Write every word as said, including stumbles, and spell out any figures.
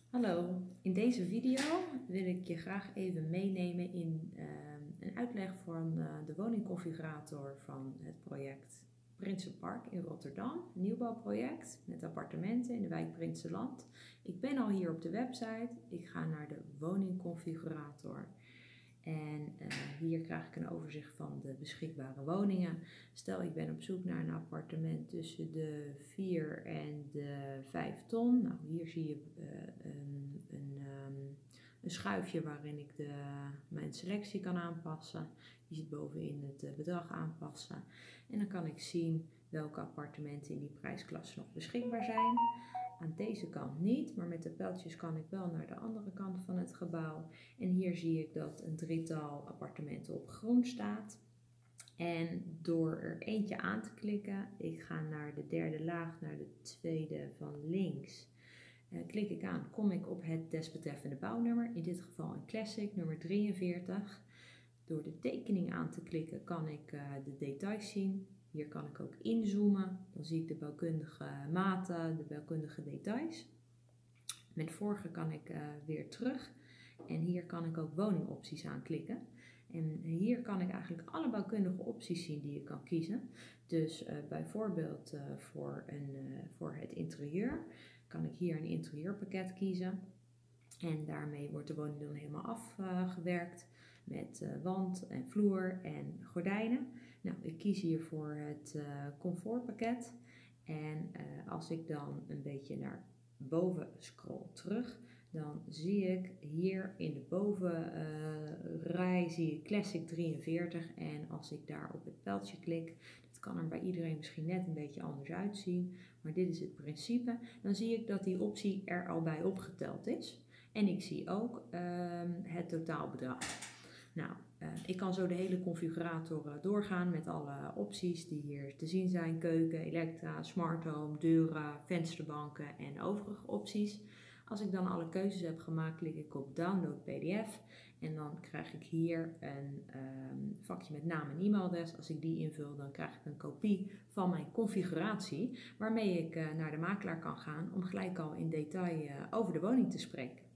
Hallo, in deze video wil ik je graag even meenemen in uh, een uitleg van uh, de woningconfigurator van het project Prinsenpark in Rotterdam. Een nieuwbouwproject met appartementen in de wijk Prinsenland. Ik ben al hier op de website, ik ga naar de woningconfigurator. En uh, hier krijg ik een overzicht van de beschikbare woningen. Stel ik ben op zoek naar een appartement tussen de vier en de vijf ton. Nou, hier zie je uh, een, een, um, een schuifje waarin ik de, mijn selectie kan aanpassen. Je ziet bovenin het uh, bedrag aanpassen. En dan kan ik zien welke appartementen in die prijsklasse nog beschikbaar zijn. Aan deze kant niet, maar met de pijltjes kan ik wel naar de andere kant van het gebouw. En hier zie ik dat een drietal appartementen op groen staat. En door er eentje aan te klikken, ik ga naar de derde laag, naar de tweede van links. Uh, klik ik aan, kom ik op het desbetreffende bouwnummer, in dit geval een Classic, nummer drieënveertig. Door de tekening aan te klikken kan ik uh, de details zien. Hier kan ik ook inzoomen, dan zie ik de bouwkundige maten, de bouwkundige details. Met vorige kan ik uh, weer terug en hier kan ik ook woningopties aanklikken. En hier kan ik eigenlijk alle bouwkundige opties zien die je kan kiezen. Dus uh, bijvoorbeeld uh, voor, een, uh, voor het interieur kan ik hier een interieurpakket kiezen. En daarmee wordt de woning dan helemaal afgewerkt uh, met uh, wand en vloer en gordijnen. Nou, ik kies hier voor het uh, comfortpakket. En uh, als ik dan een beetje naar boven scroll terug, dan zie ik hier in de bovenrij uh, zie ik Classic drieënveertig. En als ik daar op het pijltje klik, dat kan er bij iedereen misschien net een beetje anders uitzien, maar dit is het principe. Dan zie ik dat die optie er al bij opgeteld is. En ik zie ook uh, het totaalbedrag. Nou, uh, ik kan zo de hele configurator uh, doorgaan met alle opties die hier te zien zijn. Keuken, elektra, smart home, deuren, vensterbanken en overige opties. Als ik dan alle keuzes heb gemaakt, klik ik op download P D F. En dan krijg ik hier een um, vakje met naam en e-mailadres. Als ik die invul, dan krijg ik een kopie van mijn configuratie. Waarmee ik uh, naar de makelaar kan gaan om gelijk al in detail uh, over de woning te spreken.